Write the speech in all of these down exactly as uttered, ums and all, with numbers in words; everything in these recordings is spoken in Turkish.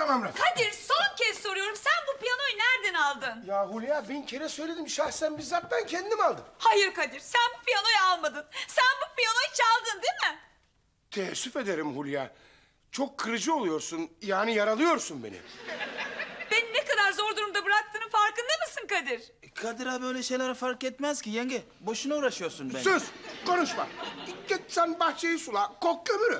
Tamam Rafet. Kadir son kez soruyorum. Sen bu piyanoyu nereden aldın? Ya Hulya bin kere söyledim. Şahsen bizzat ben kendim aldım. Hayır Kadir, sen bu piyanoyu almadın. Sen bu piyanoyu çaldın değil mi? Teessüf ederim Hulya. Çok kırıcı oluyorsun. Yani yaralıyorsun beni. Beni ne kadar zor durumda bıraktığının farkında mısın Kadir? Kadir abi öyle şeylere fark etmez ki yenge. Boşuna uğraşıyorsun bence. Sus! Konuşma. Git sen bahçeyi sula. Kok kömürü.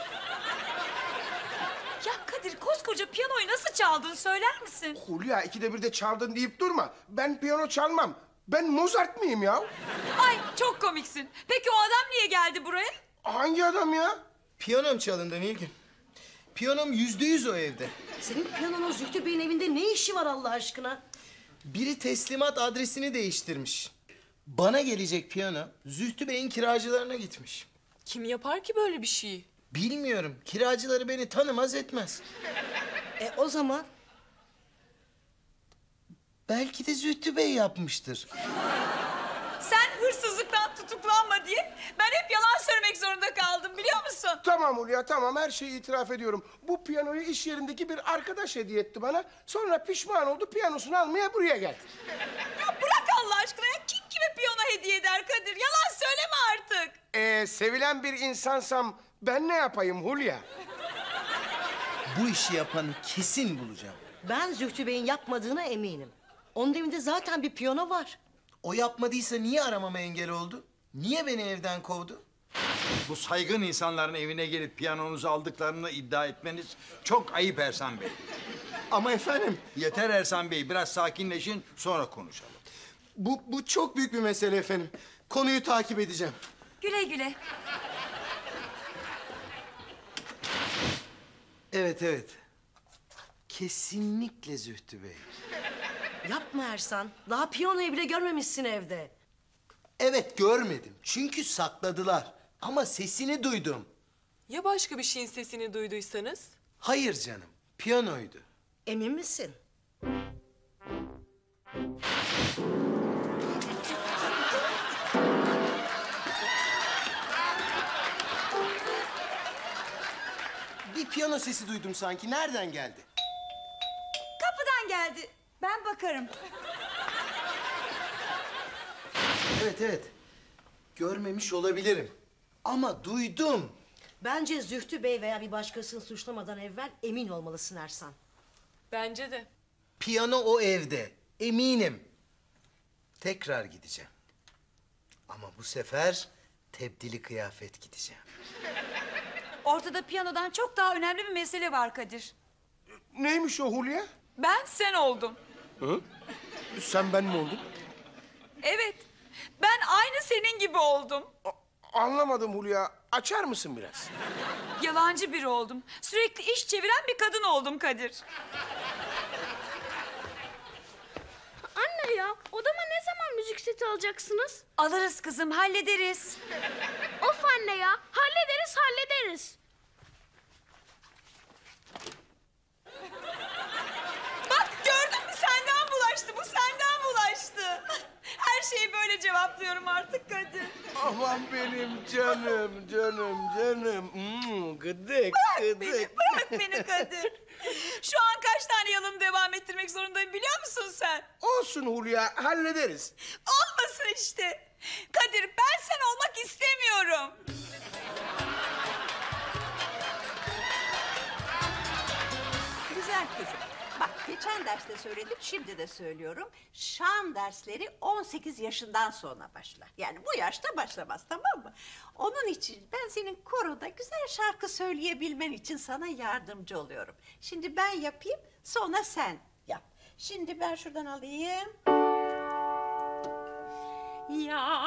Ya Kadir, koskoca piyanoyu nasıl çaldın söyler misin? Hulya ikide bir de çaldın deyip durma. Ben piyano çalmam. Ben Mozart mıyım ya? Ay çok komiksin. Peki o adam niye geldi buraya? Hangi adam ya? Piyanom çalındı Nilgün. Piyanom yüzde yüz o evde. Senin piyanonun Zühtü Bey'in evinde ne işi var Allah aşkına? Biri teslimat adresini değiştirmiş. Bana gelecek piyano Zühtü Bey'in kiracılarına gitmiş. Kim yapar ki böyle bir şeyi? Bilmiyorum. Kiracıları beni tanımaz etmez. E o zaman Belki de Zühtü Bey yapmıştır. Sen hırsızlıktan tutuklanma diye ben hep yalan söylemek zorunda kaldım biliyor musun? Tamam Hulya tamam her şeyi itiraf ediyorum. Bu piyanoyu iş yerindeki bir arkadaş hediye etti bana. Sonra pişman oldu piyanosunu almaya buraya geldi. Ya bırak Allah aşkına ya. Kim kime piyano hediye eder Kadir? Yalan söyleme artık. Ee, sevilen bir insansam ben ne yapayım Hulya? Bu işi yapanı kesin bulacağım. ben Zühtü Bey'in yapmadığına eminim. Onun evinde zaten bir piyano var. O yapmadıysa niye aramama engel oldu? Niye beni evden kovdu? Bu saygın insanların evine gelip piyanonuzu aldıklarını iddia etmeniz çok ayıp Ersan Bey. Ama efendim Yeter Ersan Bey, biraz sakinleşin, sonra konuşalım. bu, bu çok büyük bir mesele efendim. Konuyu takip edeceğim. Güle güle. Evet evet. Kesinlikle Zühtü Bey. Yapma Ersan. Daha piyanoyu bile görmemişsin evde. Evet görmedim. Çünkü sakladılar. Ama sesini duydum. Ya başka bir şeyin sesini duyduysanız? Hayır canım. Piyanoydu. Emin misin? Bir piyano sesi duydum sanki. Nereden geldi? Kapıdan geldi. Ben bakarım. Evet evet. Görmemiş olabilirim. Ama duydum. Bence Zühtü Bey veya bir başkasını suçlamadan evvel emin olmalısın Ersan. Bence de. Piyano o evde. Eminim. Tekrar gideceğim. Ama bu sefer tebdili kıyafet gideceğim. Ortada piyanodan çok daha önemli bir mesele var Kadir. Neymiş o Hulya? Ben sen oldum. Hı? Sen ben mi oldun? Evet. Ben aynı senin gibi oldum. A- anlamadım Hulya. Açar mısın biraz? Yalancı biri oldum. Sürekli iş çeviren bir kadın oldum Kadir. Anne ya, odama ne zaman müzik seti alacaksınız? Alırız kızım, hallederiz. Of anne ya, hallederiz hallederiz. Bak gördün mü, senden bulaştı, bu senden bulaştı. Her şeyi böyle cevaplıyorum artık Kadir. Aman benim canım, canım, canım. Hmm, gıdık, Bırak beni, gıdık. bırak beni Kadir. Şu an kaç tane yalanı devam ettirmek zorundayım biliyor musun sen? Olsun Hulya, hallederiz. Olmasın işte. Kadir, ben sen olmak istemiyorum. Güzel kızım. Bak geçen derste söyledim, şimdi de söylüyorum. Şan dersleri on sekiz yaşından sonra başlar. Yani bu yaşta başlamaz, tamam mı? Onun için ben senin koroda güzel şarkı söyleyebilmen için sana yardımcı oluyorum. Şimdi ben yapayım, sonra sen yap. Şimdi ben şuradan alayım. Ya.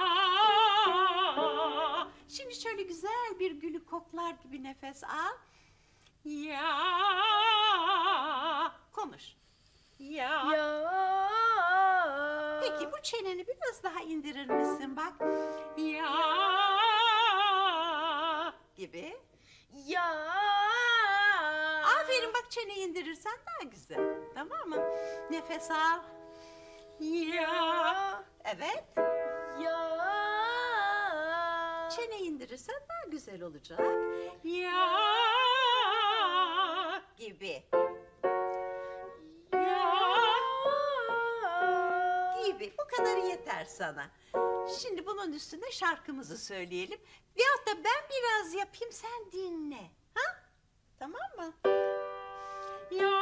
Şimdi şöyle güzel bir gülü koklar gibi nefes al. Ya. Konuş. Ya. Ya. Peki bu çeneni biraz daha indirir misin bak? Ya. Gibi. Ya. Aferin bak, çeneyi indirirsen daha güzel. Tamam mı? Nefes al. Ya. Evet. Ya. Çeneyi indirirsen daha güzel olacak. Ya. Gibi. tabii bu kadarı yeter sana. Şimdi bunun üstüne şarkımızı söyleyelim. Veyahut da ben biraz yapayım sen dinle. Ha? Tamam mı? Ya.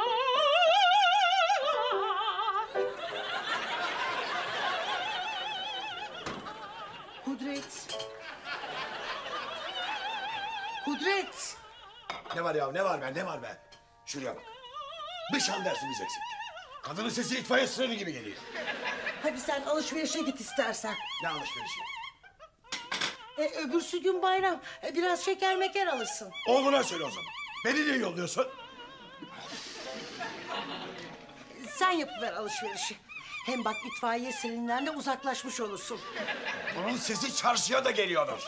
Kudret. Kudret. Ne var ya ne var be ne var be? Şuraya bak. Bir şan dersimiz eksik. Kadının sesi itfaiye sireni gibi geliyor. Hadi sen alışverişe git istersen. Ne alışverişi? E, öbürsü gün bayram. E, biraz şeker meker alırsın. Oğluna söyle o zaman. Beni niye yolluyorsun? Sen yapıver alışverişi. Hem bak itfaiye sireninden de uzaklaşmış olursun. Bunun sesi çarşıya da geliyordur.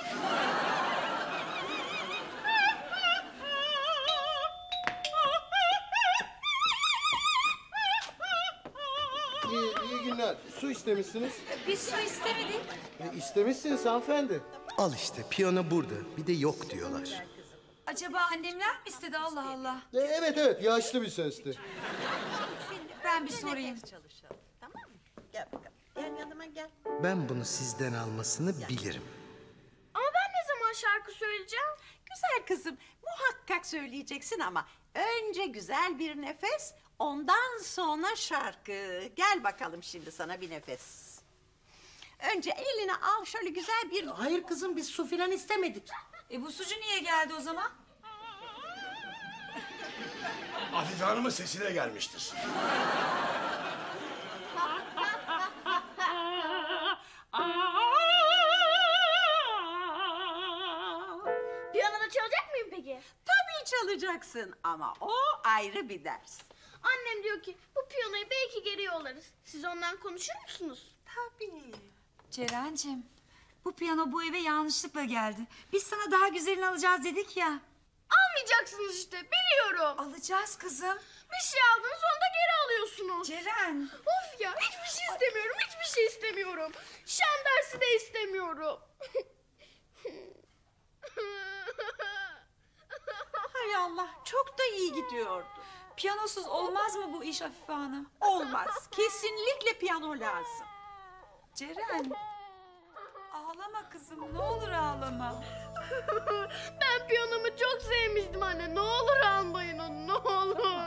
İyi, iyi günler. Su istemişsiniz. Biz su istemedik. E, istemişsiniz hanımefendi. Al işte piyano burada. Bir de yok diyorlar. Acaba annemler mi istedi Allah Allah? E, evet evet yaşlı bir sesti. Ben bir sorayım. Nefes çalışalım. Tamam mı? Gel bakalım. Gel yanıma gel. Ben bunu sizden almasını bilirim. Ama ben ne zaman şarkı söyleyeceğim? Güzel kızım, muhakkak söyleyeceksin ama önce güzel bir nefes, ondan sonra şarkı. Gel bakalım şimdi sana bir nefes. Önce eline al şöyle güzel bir... Hayır kızım biz su filan istemedik. E bu sucu niye geldi o zaman? Afife Hanım'ın sesine gelmiştir. Piyanoda çalacak mıyım peki? Tabii çalacaksın ama o ayrı bir ders. Annem diyor ki bu piyanoyu belki geri yollarız. Siz ondan konuşur musunuz? Tabii. Ceren'cim, bu piyano bu eve yanlışlıkla geldi. Biz sana daha güzelini alacağız dedik ya. Almayacaksınız işte biliyorum. Alacağız kızım. Bir şey aldınız onu da geri alıyorsunuz. Ceren. Of ya hiçbir şey istemiyorum hiçbir şey istemiyorum. Şan dersi de istemiyorum. Hay Allah, çok da iyi gidiyordu. Piyanosuz olmaz mı bu iş Afife Hanım? Olmaz, kesinlikle piyano lazım. Ceren. Ağlama kızım, ne olur ağlama. Ben piyanomu çok sevmiştim anne. Ne olur almayın onu ne olur.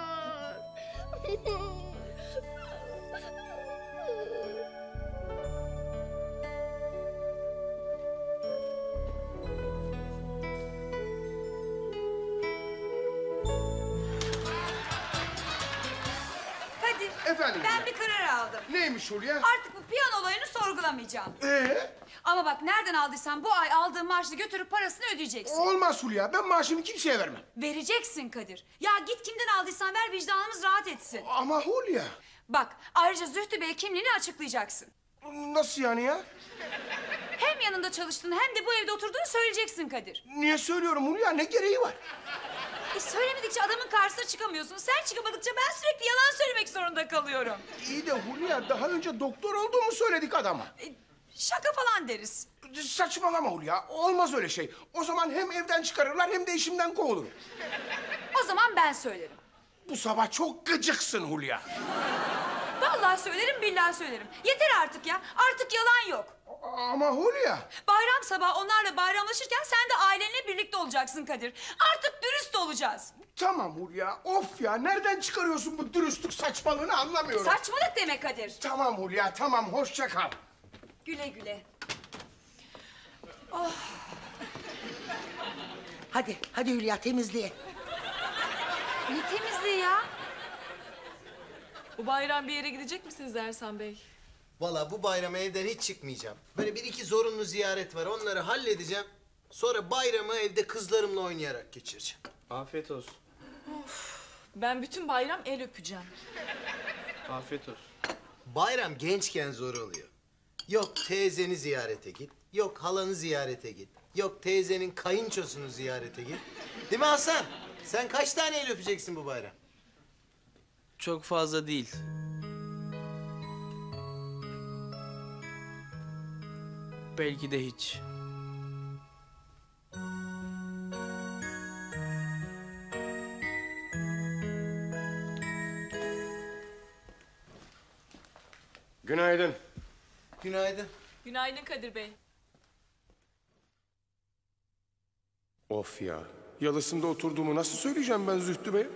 Kadir, Efendim ben Hulya? bir karar aldım. Neymiş Hulya? Artık bu piyano olayını sorgulamayacağım. Ee, Ama bak nereden aldıysan bu ay aldığın maaşla götürüp parasını ödeyeceksin. olmaz Hulya. Ben maaşımı kimseye vermem. Vereceksin Kadir. Ya git kimden aldıysan ver vicdanımız rahat etsin. Ama Hulya. Bak ayrıca Zühtü Bey kimliğini açıklayacaksın. Nasıl yani ya? Hem yanında çalıştığını hem de bu evde oturduğunu söyleyeceksin Kadir. Niye söylüyorum Hulya? Ne gereği var? E söylemedikçe adamın karşısına çıkamıyorsun. Sen çıkamadıkça ben sürekli yalan söylemek zorunda kalıyorum. İyi de Hulya daha önce doktor olduğumu söyledik adama. E, şaka falan deriz. Saçmalama Hulya. Olmaz öyle şey. O zaman hem evden çıkarırlar hem de işimden kovulurum. O zaman ben söylerim. Bu sabah çok gıcıksın Hulya. Vallahi söylerim billahi söylerim. Yeter artık ya. Artık yalan yok. Ama Hulya. Bayram sabahı onlarla bayramlaşırken sen de ailenle birlikte olacaksın Kadir. Artık dürüst olacağız. Tamam Hulya. Of ya. Nereden çıkarıyorsun bu dürüstlük saçmalığını anlamıyorum. Saçmalık deme Kadir. Tamam Hulya. Tamam. Hoşça kal. Güle güle. Hadi hadi Hülya temizliğe. Ne temizliği ya? Bu bayram bir yere gidecek misiniz Ersan Bey? Valla bu bayram evden hiç çıkmayacağım. Böyle bir iki zorunlu ziyaret var. Onları halledeceğim. Sonra bayramı evde kızlarımla oynayarak geçireceğim. Afiyet olsun. Ben bütün bayram el öpeceğim. Afiyet olsun. Bayram gençken zor oluyor. Yok teyzeni ziyarete git. Yok halanı ziyarete git. Yok teyzenin kayınçosunu ziyarete git. Değil mi Hasan? Sen kaç tane el öpeceksin bu bayram? Çok fazla değil. Belki de hiç. Günaydın. Günaydın. Günaydın Kadir Bey. Of ya. Yalısında oturduğumu nasıl söyleyeceğim ben Zühtü Bey'e?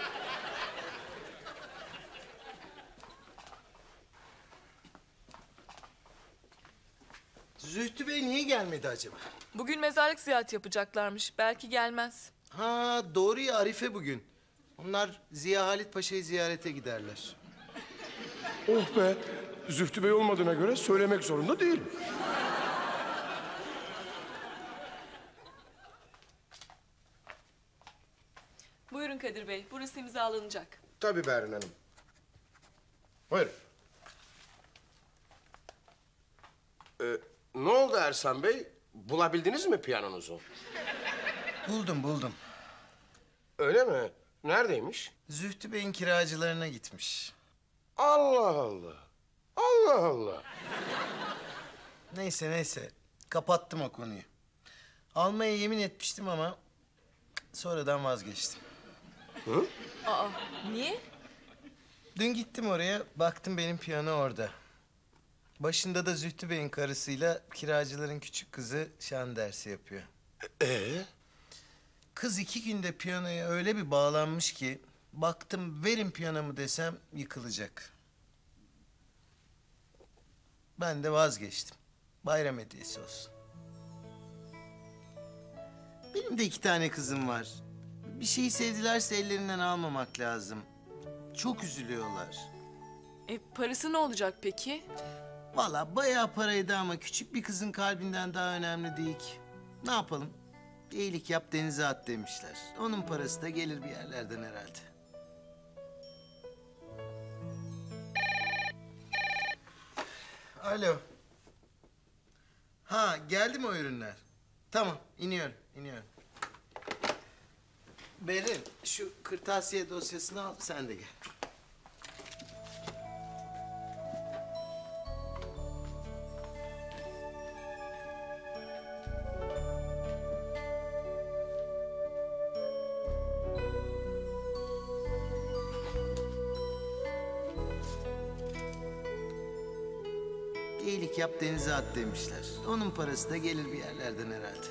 Zühtü Bey niye gelmedi acaba? Bugün mezarlık ziyareti yapacaklarmış. Belki gelmez. Ha doğru ya, Arife bugün. Onlar Ziya Halit Paşa'yı ziyarete giderler. Oh be. Zühtü Bey olmadığına göre söylemek zorunda değilim. Buyurun Kadir Bey. Burası imzalanacak. Tabii Berin Hanım. Buyurun. Ee, ne oldu Ersan Bey? Bulabildiniz mi piyanonuzu? Buldum buldum. Öyle mi? Neredeymiş? Zühtü Bey'in kiracılarına gitmiş. Allah Allah. Allah Allah. Neyse neyse, kapattım o konuyu. Almaya yemin etmiştim ama sonradan vazgeçtim. Aa, niye? Dün gittim oraya, baktım benim piyano orada. Başında da Zühtü Bey'in karısıyla kiracıların küçük kızı şan dersi yapıyor. Ee? Kız iki günde piyanoya öyle bir bağlanmış ki... baktım verin piyanomu desem yıkılacak. Ben de vazgeçtim. Bayram hediyesi olsun. Benim de iki tane kızım var. Bir şeyi sevdilerse ellerinden almamak lazım. Çok üzülüyorlar. E, parası ne olacak peki? Vallahi bayağı paraydı ama küçük bir kızın kalbinden daha önemli değil ki. Ne yapalım? Bir iyilik yap denize at demişler. Onun parası da gelir bir yerlerden herhalde. Alo. Ha geldi mi o ürünler? Tamam iniyorum iniyorum. Berin şu kırtasiye dosyasını al sen de gel. Bir iyilik yap denize at demişler. Onun parası da gelir bir yerlerden herhalde.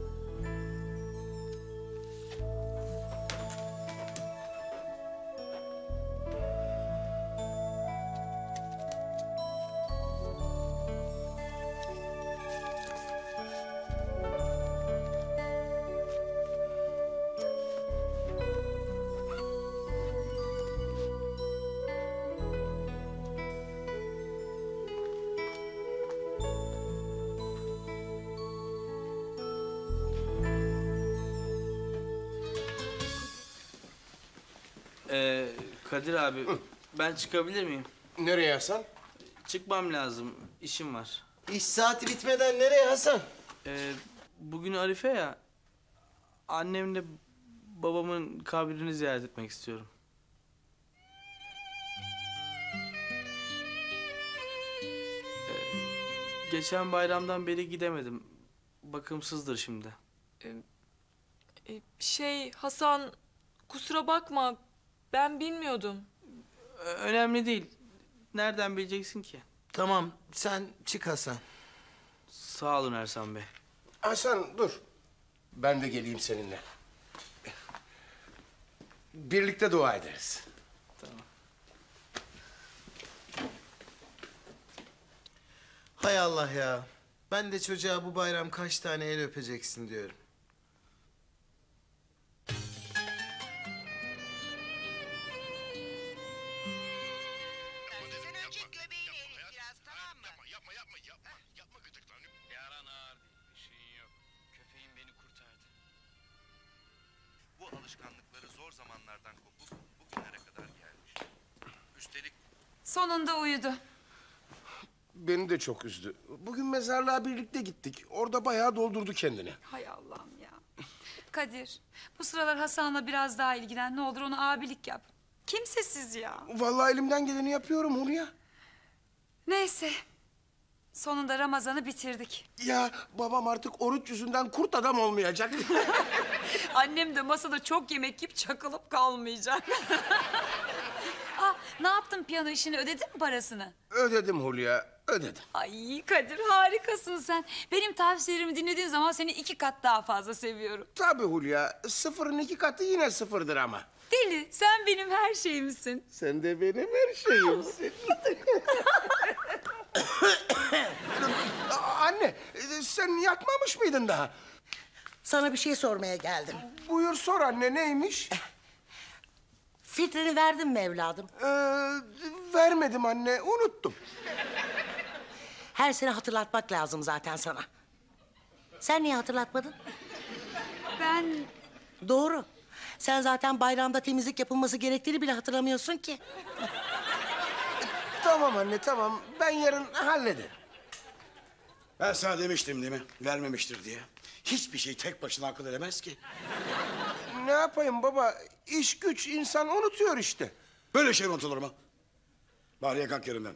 Ee, Kadir abi, ben çıkabilir miyim? Nereye Hasan? Çıkmam lazım, işim var. İş saati bitmeden nereye Hasan? Ee, bugün Arife ya, annemle babamın kabrini ziyaret etmek istiyorum. Ee, geçen bayramdan beri gidemedim. Bakımsızdır şimdi. E, şey Hasan, kusura bakma. Ben bilmiyordum. Ö- önemli değil. Nereden bileceksin ki? Tamam sen çık Hasan. Sağ olun Ersan Bey. Hasan dur. Ben de geleyim seninle. Birlikte dua ederiz. Hay Allah ya. Ben de çocuğa bu bayram kaç tane el öpeceksin diyorum. Sen önce göbeğini erit biraz, tamam mı? Yapma yapma yapma. Yapma gıdıklanı. Yaran ağır değil, bir şeyin yok. Köpeğim beni kurtardı. Bu alışkanlıkları zor zamanlardan kopup bugünlere kadar gelmiş. Üstelik Sonunda uyudu. Beni de çok üzdü. Bugün mezarlığa birlikte gittik. Orada bayağı doldurdu kendini. Hay Allah'ım ya. Kadir, bu sıralar Hasan'la biraz daha ilgilen. Ne olur ona abilik yap. Kimsesiz ya. Vallahi elimden geleni yapıyorum Hulya. Neyse. Sonunda Ramazan'ı bitirdik. Ya babam artık oruç yüzünden kurt adam olmayacak. Annem de masada çok yemek yiyip çakılıp kalmayacak. Ah, ne yaptım yaptın piyano işini, ödedin mi parasını? Ödedim Hulya, ödedim. Ay Kadir, harikasın sen. Benim tavsiyelerimi dinlediğin zaman seni iki kat daha fazla seviyorum. Tabii Hulya, sıfırın iki katı yine sıfırdır ama. Deli, sen benim her şeyimsin. Sen de benim her şeyimsin. Anne, sen yatmamış mıydın daha? Sana bir şey sormaya geldim. Buyur sor anne, neymiş? Filtreni verdin mi evladım? Ee, vermedim anne, unuttum. Her sene hatırlatmak lazım zaten sana. Sen niye hatırlatmadın? Ben... Doğru. Sen zaten bayramda temizlik yapılması gerektiğini bile hatırlamıyorsun ki. Tamam anne, tamam. Ben yarın hallederim. Ben sana demiştim değil mi? Vermemiştir diye. Hiçbir şey tek başına akıl edemez ki. Ne yapayım baba? İş güç, insan unutuyor işte. Böyle şey unutulur mu? Bahriye kalk yerinden.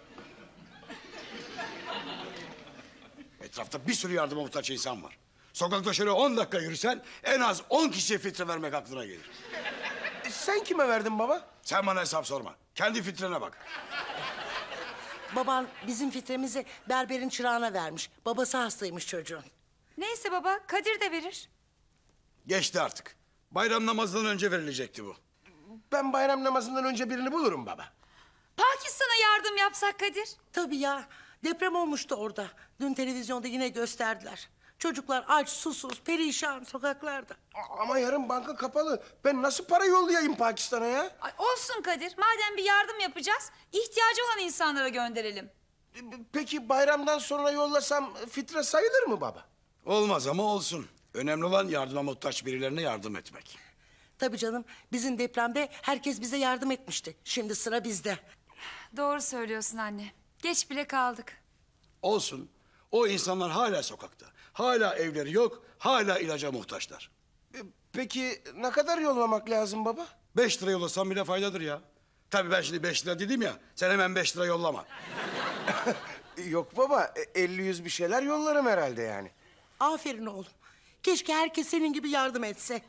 Etrafta bir sürü yardıma muhtaç insan var. Sokakta şöyle on dakika yürüsen en az on kişiye filtre vermek aklına gelir. E, sen kime verdin baba? Sen bana hesap sorma. Kendi filtrene bak. Baban bizim filtremizi berberin çırağına vermiş. Babası hastaymış çocuğun. Neyse baba, Kadir de verir. Geçti artık. Bayram namazından önce verilecekti bu. Ben bayram namazından önce birini bulurum baba. Pakistan'a yardım yapsak Kadir. Tabii ya. Deprem olmuştu orada. Dün televizyonda yine gösterdiler. Çocuklar aç, susuz, perişan sokaklarda. A- Ama yarın banka kapalı. Ben nasıl para yollayayım Pakistan'a ya? Ay, olsun Kadir, madem bir yardım yapacağız, ihtiyacı olan insanlara gönderelim. E, Peki bayramdan sonra yollasam fitre sayılır mı baba? Olmaz ama olsun. Önemli olan yardıma muhtaç birilerine yardım etmek. Tabii canım. Bizim depremde herkes bize yardım etmişti. Şimdi sıra bizde. Doğru söylüyorsun anne. Geç bile kaldık. Olsun. O insanlar hala sokakta. Hala evleri yok, hala ilaca muhtaçlar. E, Peki ne kadar yollamak lazım baba? Beş lira yollasan bile faydadır ya. Tabii ben şimdi beş lira dedim ya, sen hemen beş lira yollama. Yok baba, e, elli yüz bir şeyler yollarım herhalde yani. Aferin oğlum. Keşke herkes senin gibi yardım etse.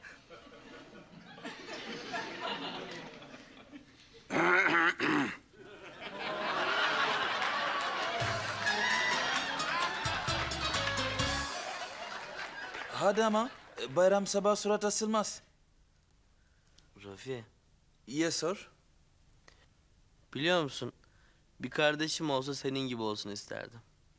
Hadi ama bayram sabah surat asılmaz. Rafi, İyi sor. biliyor musun? Bir kardeşim olsa senin gibi olsun isterdim.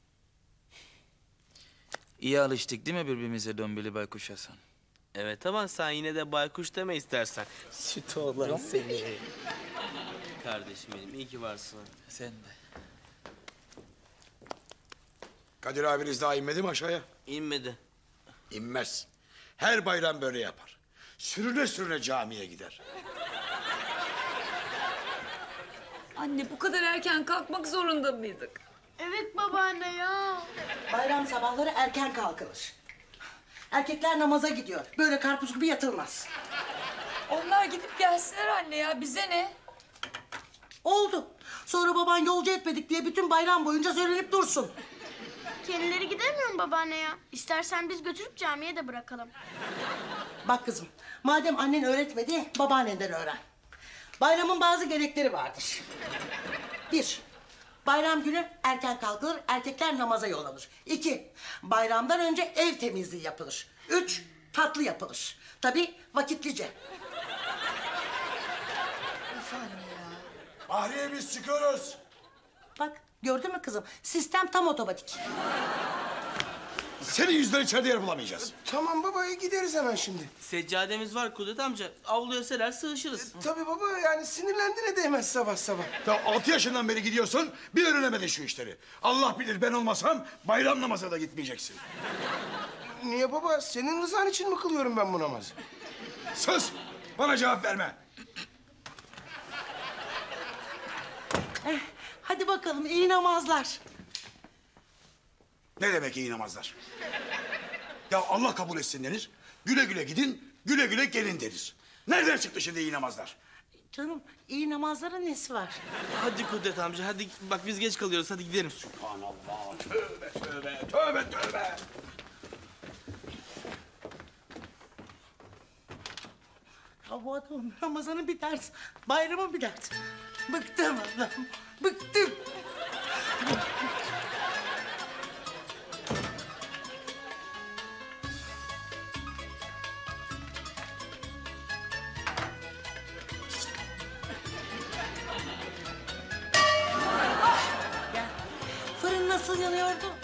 İyi alıştık değil mi birbirimize Dombili Baykuş Hasan? Evet ama sen yine de baykuş deme istersen. Süt oğlan seni. Kardeşim benim, iyi ki varsın. Sen de. Kadir abiniz daha inmedi mi aşağıya? İnmedi. İnmez. Her bayram böyle yapar. Sürüne sürüne camiye gider. Anne, bu kadar erken kalkmak zorunda mıydık? Evet babaanne ya. Bayram sabahları erken kalkılır. Erkekler namaza gidiyor. Böyle karpuz gibi yatılmaz. Onlar gidip gelsinler anne ya, bize ne? Oldu. Sonra baban yolcu etmedik diye bütün bayram boyunca söylenip dursun. Kendileri gidemiyor mu babaanne ya? İstersen biz götürüp camiye de bırakalım. Bak kızım, madem annen öğretmedi, babaannenden öğren. Bayramın bazı gerekleri vardır. Bir, bayram günü erken kalkılır, erkekler namaza yollanır. İki, bayramdan önce ev temizliği yapılır. Üç, tatlı yapılır. Tabii vakitlice. Bahriye biz çıkıyoruz. Bak, gördün mü kızım? Sistem tam otomatik. Senin yüzünden içeride yer bulamayacağız. Tamam baba, gideriz hemen şimdi. Seccademiz var Kudret amca. Avluya serer sığışırız. Tabii baba, yani sinirlendiğine değmez sabah sabah. Ya altı yaşından beri gidiyorsun, bir öğrenemedin şu işleri. Allah bilir ben olmasam bayram namazına da gitmeyeceksin. Niye baba? Senin rızan için mi kılıyorum ben bu namazı? Sus! Bana cevap verme. Eh, hadi bakalım, iyi namazlar. Ne demek iyi namazlar? Ya Allah kabul etsin denir. Güle güle gidin, güle güle gelin deriz. Nereden çıktı şimdi iyi namazlar? Canım, iyi namazların nesi var? Hadi Kudret amca, hadi bak biz geç kalıyoruz, hadi gidelim. Subhanallah, tövbe tövbe, tövbe tövbe. Ya bu adamın Ramazan'ı bir dert, bayramı bir dert. Bıktım adam, bıktım. Ya, fırın nasıl yanıyordu?